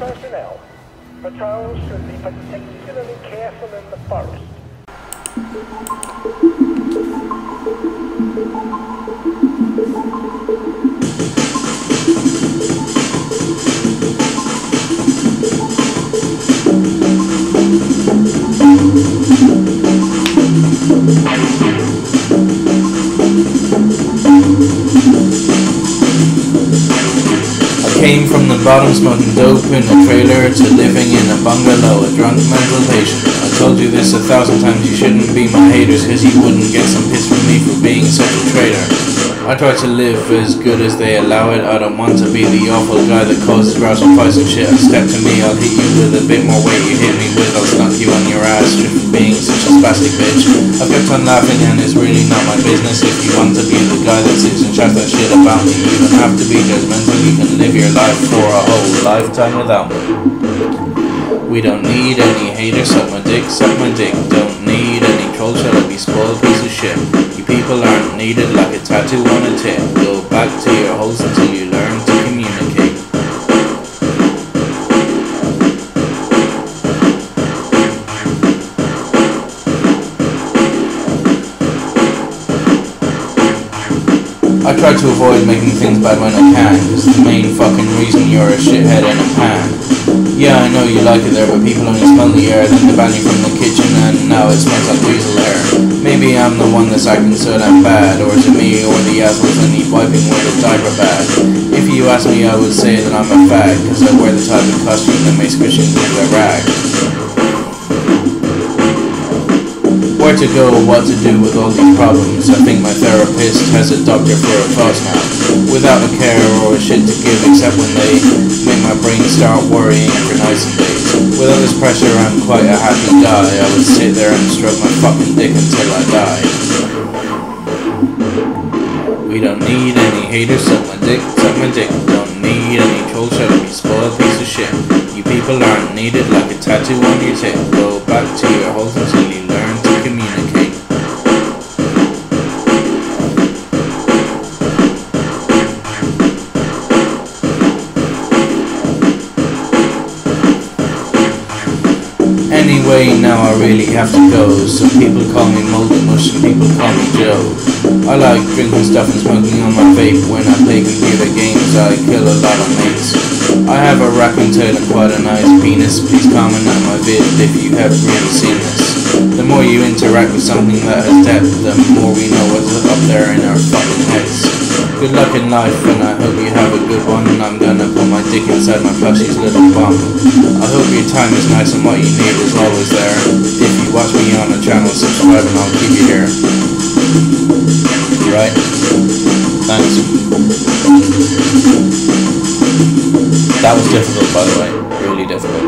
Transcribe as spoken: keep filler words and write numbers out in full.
personnel. Patrols should be particularly careful in the forest. Came from the bottom smoking dope in a trailer to living in a bungalow, a drunk mental patient. I told you this a thousand times, you shouldn't be my haters, cause you wouldn't get some piss from me for being such a traitor. I try to live as good as they allow it. I don't want to be the awful guy that causes rows and fights and shit. Step to me, I'll hit you with a bit more weight you hit me with. I'll knock you on your ass just for being such a spastic bitch. I've kept on laughing and it's really not my business. If you want to be the guy that sits and chats that shit about me, you don't have to be judgmental. You can live your life for a whole lifetime without me. We don't need any haters, suck my dick, suck my dick. Don't need any trolls, shall I be spoiled piece of shit. You people aren't needed like a tattoo on a tip. Go back to your holes until you learn to communicate. I try to avoid making things bad when I can, cause it's the main fucking reason you're a shithead in a pan. Yeah, I know you like it there, but people only smell the air, then they ban you from the kitchen and now it smells like weasel hair. Maybe I'm the one that's acting so damn bad, or is it me or the assholes that need wiping with a diaper bag? If you ask me, I would say that I'm a fag, cause I wear the type of costume that makes Christians leave their rag. Where to go, what to do with all these problems. I think my therapist has a doctor for a cause now, without a care or a shit to give, except when they make my brain start worrying for nights and days. With all this pressure, I'm quite a happy guy. I would sit there and stroke my fucking dick until I die. We don't need any haters, suck my dick, suck my dick. Don't need any trolls, shall I be spoiled piece of shit. You people aren't needed like a tattoo on your tip. Go back to your holes until you learn to communicate. Anyway, now I really have to go. Some people call me Moldy Mush, some people call me Joe. I like drinking stuff and smoking on my vape. When I play computer games, I kill a lot of mates. I have a raccoon tail and quite a nice penis. Please comment on my vid if you have really seen this. The more you interact with something that has depth, the more we know what's up there in our fucking heads. Good luck in life, and I hope you have a good one. I'm gonna put my dick inside my plushie's little bum. I hope your time is nice and what you need is always there. If you watch me on the channel, subscribe and I'll keep you here. Right? Thanks. That was difficult, by the way. Really difficult.